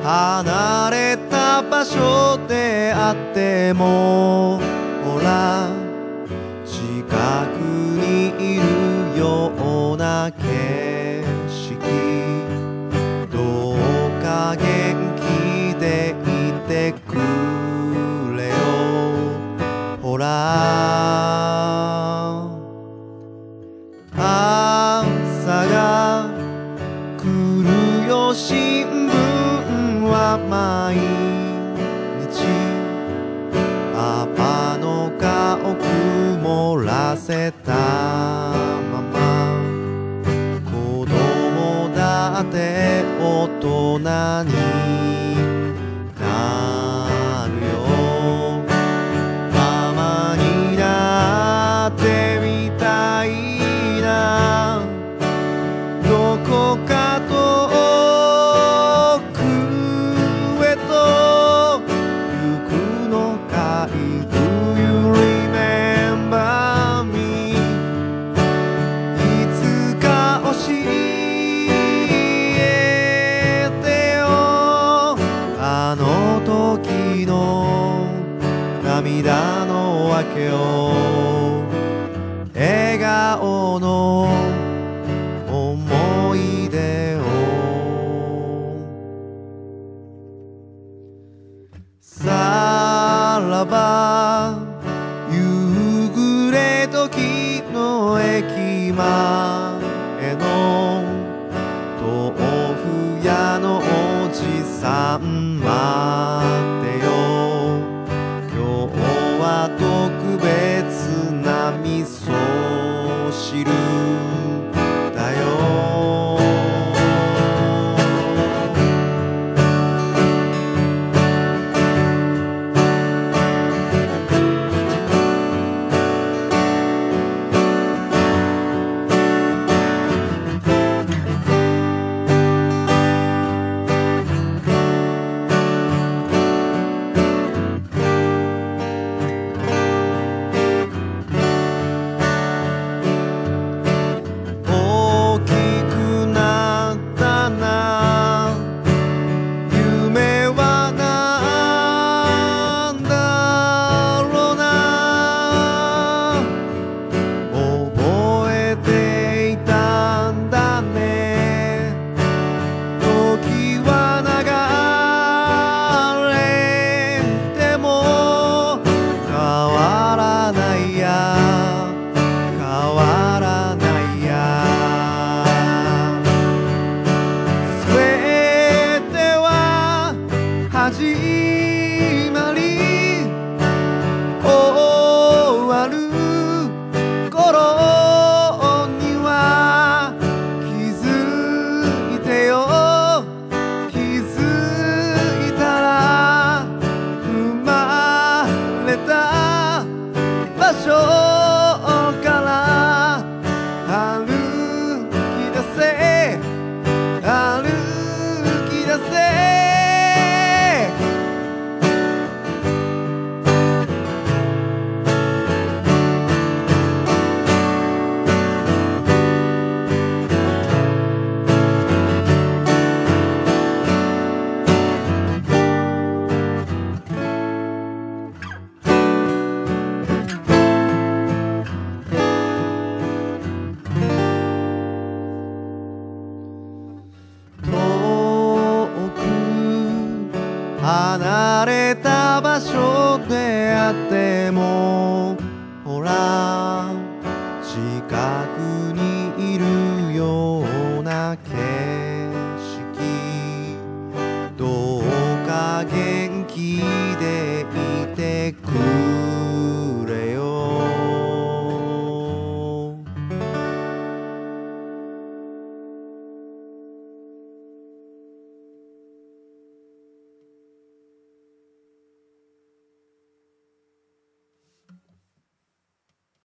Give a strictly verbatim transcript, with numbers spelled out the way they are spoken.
離れた場所であってもほら近くにいるような景色どうか元気でいてくれよほら朝が来るよ新聞は毎日パパの顔曇らせたまま子供だって大人になるよママになってみたいなどこか遠くへと行くのかい Do you remember me いつか教えてよあの時の涙の訳を笑顔の思い出をさらば夕暮れ時の駅前の豆腐屋のおじさん待ってよ今日は特別な味噌汁だよ始まり終わる頃には気づいてよ気づいたら生まれた場所から歩き出せ歩き出せ離れた場所であってもほら近くにいるような景色どうか元気